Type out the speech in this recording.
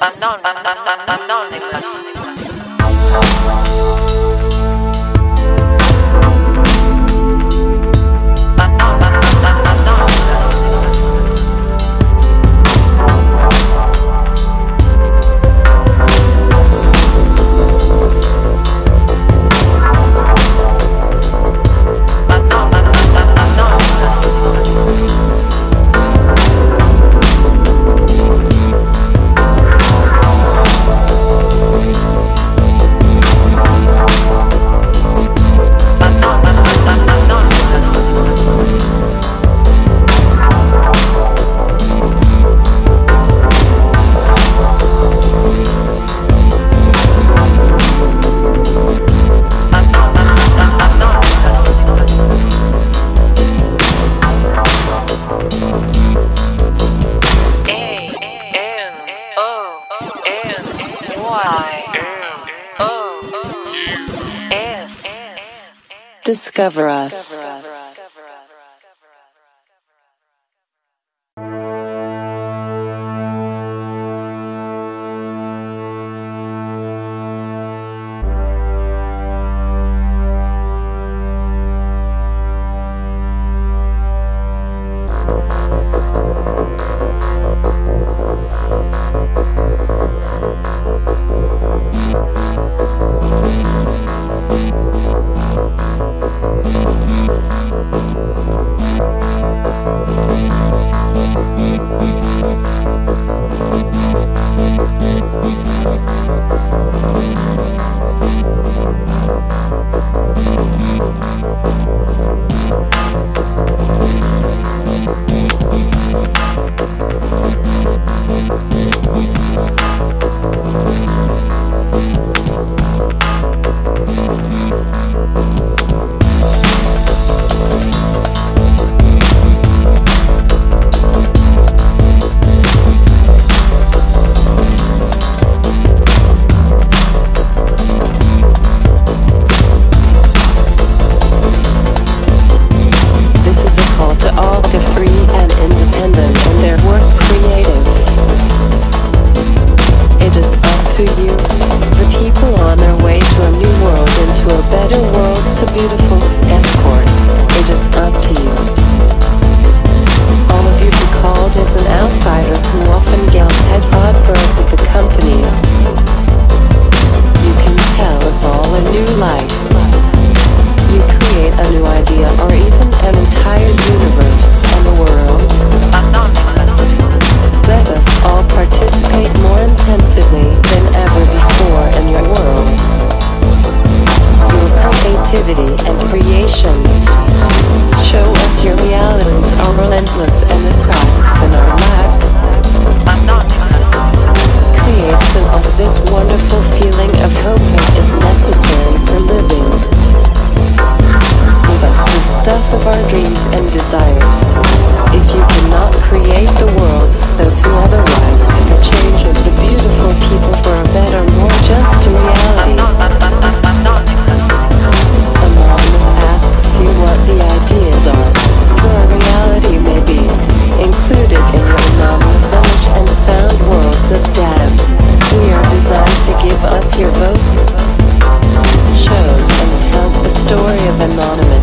Discover us. Beautiful escort, it is up to you. All of you who called as an outsider who often get odd birds at the company, you can tell us all a new life. You create a new idea or even an entire universe and the world. Let us all participate more intensively than ever before in your worlds. Your creativity and creations. Show us your realities are relentless and the cracks in our lives. Creates in us this wonderful feeling of hope is necessary for living. Give us the stuff of our dreams and desires. If you cannot create the worlds, those who otherwise could the change of the beautiful people for a better, more just reality. Anonymous asks you what the ideas are, for a reality may be included in your anonymous image and sound worlds of dance. We are designed to give us your vote. Shows and tells the story of Anonymous.